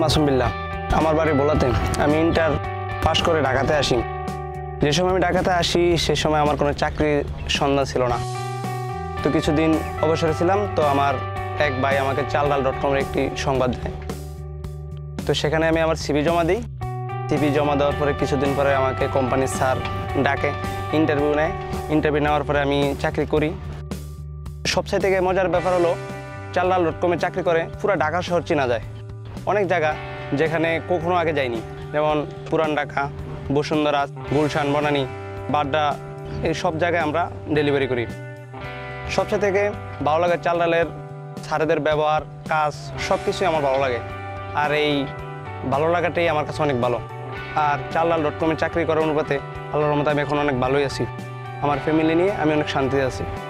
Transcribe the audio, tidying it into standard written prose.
মাসুম বিল্লাহ। আমার বাড়ি ভোলাতে। আমি ইন্টার পাস করে ঢাকাতে আসি। যে সময় আমি ঢাকাতে আসি সে সময় আমার কোনো চাকরির সন্ধান ছিল না। তো কিছুদিন অবসরে ছিলাম, তো আমার এক ভাই আমাকে চালডাল.com-এর একটি সংবাদ দেয়। তো সেখানে আমি আমার সিভি জমা দিই। সিভি জমা দেওয়ার পরে কিছুদিন পরে আমাকে কোম্পানির স্যার ডাকে, ইন্টারভিউ নেয়। ইন্টারভিউ নেওয়ার পরে আমি চাকরি করি। সবচেয়ে থেকে মজার ব্যাপার হলো চালডাল.com-এ চাকরি করে পুরো ঢাকা শহর চেনা যায়। অনেক জায়গা যেখানে কখনো আগে যাইনি, যেমন পুরান ঢাকা, বসুন্ধরা, গুলশান, বনানী, বাড্ডা, এই সব জায়গায় আমরা ডেলিভারি করি। সবচেয়ে থেকে ভালো লাগে চালডালের স্যারেদের ব্যবহার, কাজ সব কিছুই আমার ভালো লাগে। আর এই ভালো লাগাটাই আমার কাছে অনেক ভালো। আর চালডাল.com-এ চাকরি করার অনুপাতে আল্লাহর রহমতে আমি এখন অনেক ভালোই আছি। আমার ফ্যামিলি নিয়ে আমি অনেক শান্তিতে আছি।